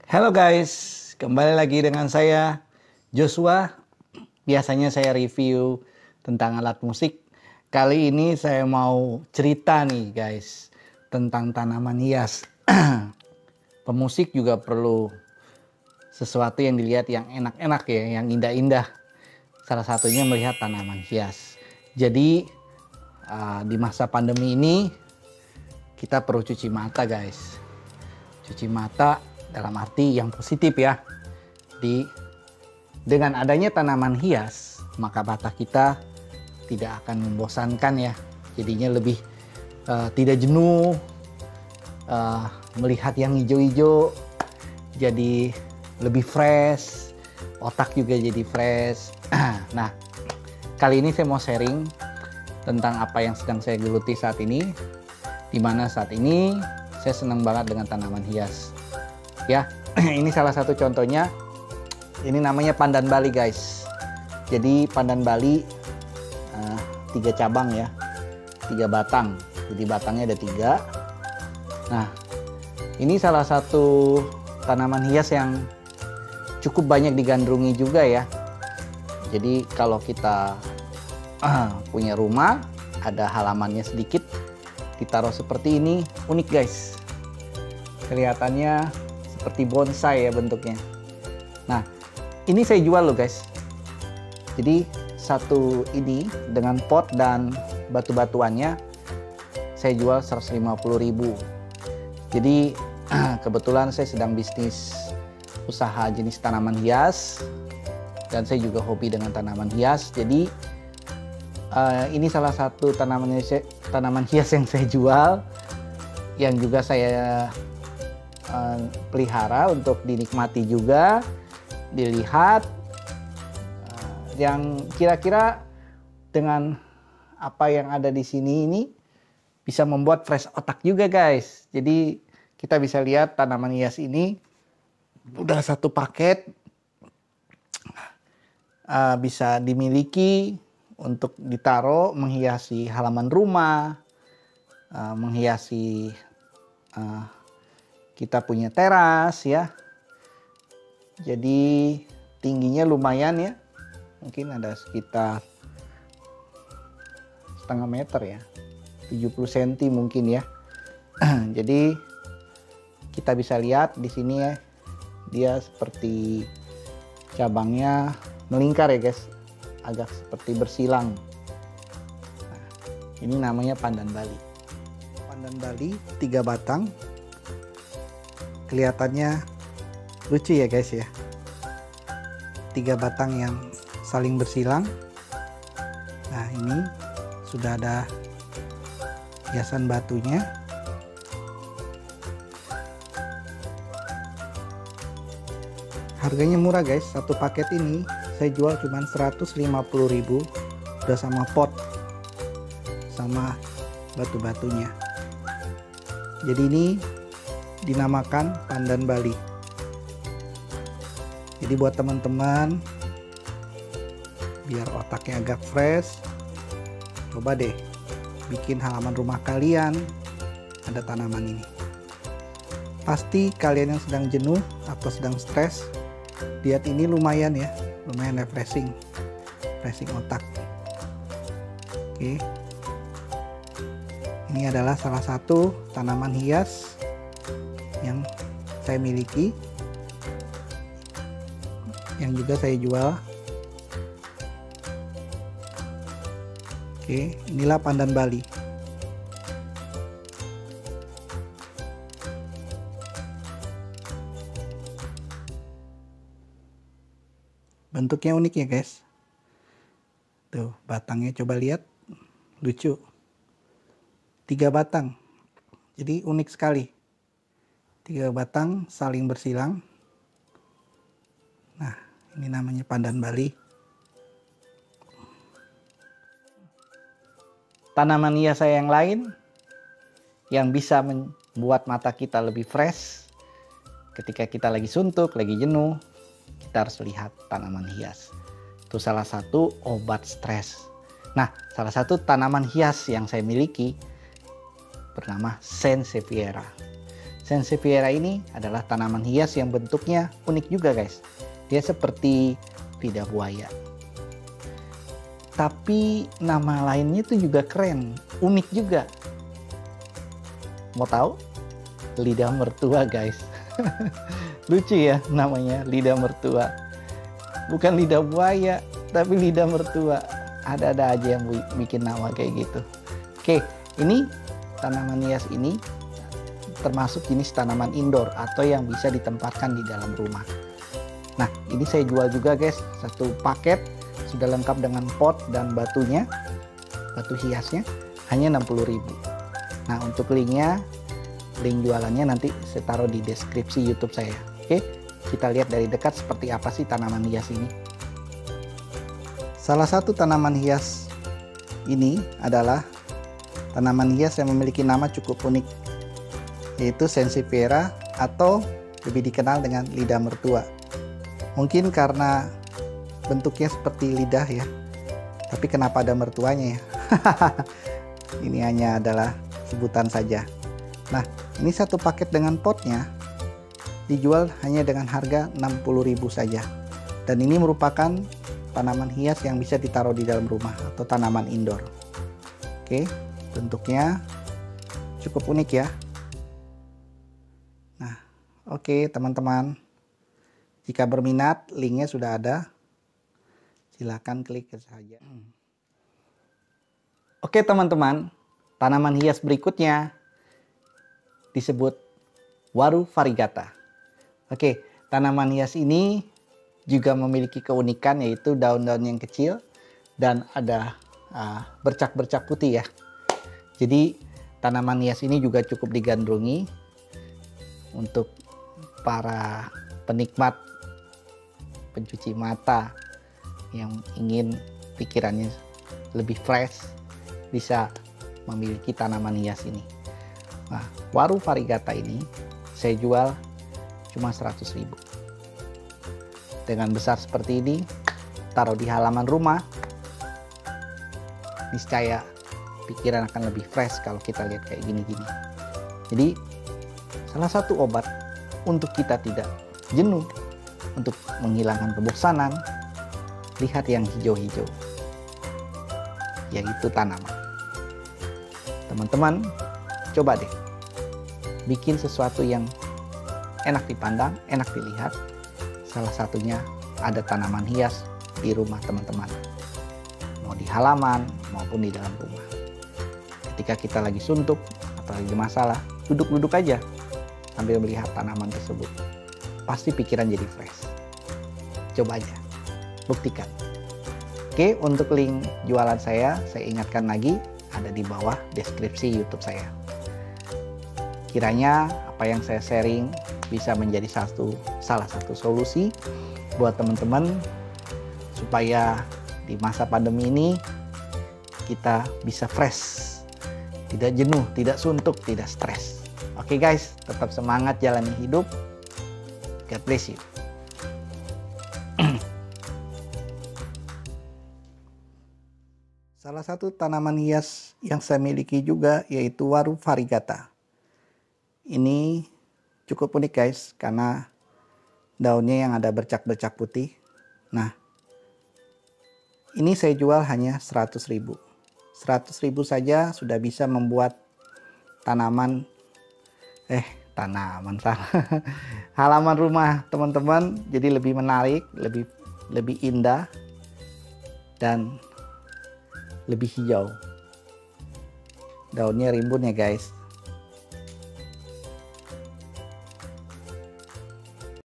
Halo guys, kembali lagi dengan saya Joshua. Biasanya saya review tentang alat musik. Kali ini saya mau cerita nih guys tentang tanaman hias. Pemusik juga perlu sesuatu yang dilihat yang enak-enak ya, yang indah-indah. Salah satunya melihat tanaman hias. Jadi di masa pandemi ini kita perlu cuci mata guys. Cuci mata dalam arti yang positif ya. Dengan adanya tanaman hias, maka mata kita tidak akan membosankan ya. Jadinya lebih tidak jenuh, melihat yang hijau-hijau, jadi lebih fresh, otak juga jadi fresh. Nah, kali ini saya mau sharing tentang apa yang sedang saya geluti saat ini. Dimana saat ini saya senang banget dengan tanaman hias. Ya, ini salah satu contohnya. Ini namanya pandan Bali guys. Jadi pandan Bali 3 cabang ya, 3 batang. Jadi batangnya ada 3. Nah, ini salah satu tanaman hias yang cukup banyak digandrungi juga ya. Jadi kalau kita punya rumah, ada halamannya sedikit, ditaruh seperti ini, unik guys. Kelihatannya seperti bonsai ya bentuknya. Nah, ini saya jual loh guys. Jadi satu ini dengan pot dan batu-batuannya saya jual 150.000. Jadi kebetulan saya sedang bisnis usaha jenis tanaman hias dan saya juga hobi dengan tanaman hias. Jadi ini salah satu tanaman hias yang saya jual, yang juga saya pelihara untuk dinikmati juga, dilihat, yang kira-kira dengan apa yang ada di sini ini bisa membuat fresh otak juga guys. Jadi kita bisa lihat tanaman hias ini udah satu paket, bisa dimiliki untuk ditaruh menghiasi halaman rumah, menghiasi kita punya teras ya. Jadi tingginya lumayan ya, mungkin ada sekitar setengah meter ya, 70 cm mungkin ya. Jadi kita bisa lihat di sini ya, dia seperti cabangnya melingkar ya guys, agak seperti bersilang. Nah, ini namanya pandan Bali. Pandan Bali 3 batang. Kelihatannya lucu ya guys ya. 3 batang yang saling bersilang. Nah, ini sudah ada hiasan batunya. Harganya murah guys. Satu paket ini saya jual cuma 150.000. Udah sama pot, sama batu-batunya. Jadi ini dinamakan pandan Bali. Jadi buat teman-teman biar otaknya agak fresh, coba deh bikin halaman rumah kalian ada tanaman ini. Pasti kalian yang sedang jenuh atau sedang stres, lihat ini lumayan ya, lumayan refreshing otak. Oke, ini adalah salah satu tanaman hias yang saya miliki, yang juga saya jual. Oke, inilah pandan Bali. Bentuknya unik ya guys. Tuh, batangnya coba lihat, lucu. 3 batang. Jadi unik sekali. 3 batang saling bersilang. Nah, ini namanya pandan Bali. Tanaman hias saya yang lain yang bisa membuat mata kita lebih fresh ketika kita lagi suntuk, lagi jenuh, kita harus lihat tanaman hias. Itu salah satu obat stres. Nah, salah satu tanaman hias yang saya miliki bernama Sansevieria. Sansevieria ini adalah tanaman hias yang bentuknya unik juga guys. Dia seperti lidah buaya. Tapi nama lainnya itu juga keren, unik juga. Mau tahu? Lidah mertua guys. Lucu ya namanya, lidah mertua. Bukan lidah buaya, tapi lidah mertua. Ada-ada aja yang bikin nama kayak gitu. Oke, ini tanaman hias ini termasuk jenis tanaman indoor atau yang bisa ditempatkan di dalam rumah. Nah, ini saya jual juga guys, satu paket sudah lengkap dengan pot dan batunya, batu hiasnya hanya 60.000. Nah, untuk link jualannya nanti saya taruh di deskripsi YouTube saya. Oke, kita lihat dari dekat seperti apa sih tanaman hias ini. Salah satu tanaman hias ini adalah tanaman hias yang memiliki nama cukup unik, yaitu Sansevieria atau lebih dikenal dengan lidah mertua. Mungkin karena bentuknya seperti lidah ya, tapi kenapa ada mertuanya ya? Ini hanya adalah sebutan saja. Nah, ini satu paket dengan potnya dijual hanya dengan harga 60.000 saja. Dan ini merupakan tanaman hias yang bisa ditaruh di dalam rumah atau tanaman indoor. Oke, bentuknya cukup unik ya. Nah, oke teman-teman, jika berminat linknya sudah ada, silahkan klik saja. Oke teman-teman, tanaman hias berikutnya disebut Waru variegata. Oke, tanaman hias ini juga memiliki keunikan, yaitu daun-daun yang kecil dan ada bercak-bercak putih ya. Jadi tanaman hias ini juga cukup digandrungi untuk para penikmat pencuci mata yang ingin pikirannya lebih fresh, bisa memiliki tanaman hias ini. Nah, Waru variegata ini saya jual cuma 100.000. Dengan besar seperti ini, taruh di halaman rumah, niscaya pikiran akan lebih fresh kalau kita lihat kayak gini-gini. Jadi salah satu obat untuk kita tidak jenuh, untuk menghilangkan kebosanan, lihat yang hijau-hijau, yaitu tanaman. Teman-teman, coba deh bikin sesuatu yang enak dipandang, enak dilihat. Salah satunya ada tanaman hias di rumah teman-teman, mau di halaman maupun di dalam rumah. Ketika kita lagi suntuk atau lagi masalah, duduk-duduk aja sambil melihat tanaman tersebut, pasti pikiran jadi fresh. Coba aja, buktikan. Oke, untuk link jualan saya ingatkan lagi, ada di bawah deskripsi YouTube saya. Kiranya apa yang saya sharing bisa menjadi salah satu solusi buat teman-teman supaya di masa pandemi ini kita bisa fresh, tidak jenuh, tidak suntuk, tidak stres. Oke guys, tetap semangat jalani hidup. God bless you. Salah satu tanaman hias yang saya miliki juga yaitu Waru variegata. Ini cukup unik guys, karena daunnya yang ada bercak-bercak putih. Nah, ini saya jual hanya 100.000. 100.000 saja sudah bisa membuat tanaman halaman rumah teman-teman jadi lebih menarik, lebih indah dan lebih hijau. Daunnya rimbun ya guys.